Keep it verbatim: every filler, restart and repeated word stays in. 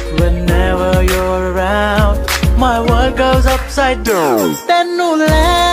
Whenever you're around, my world goes upside down. Tenu le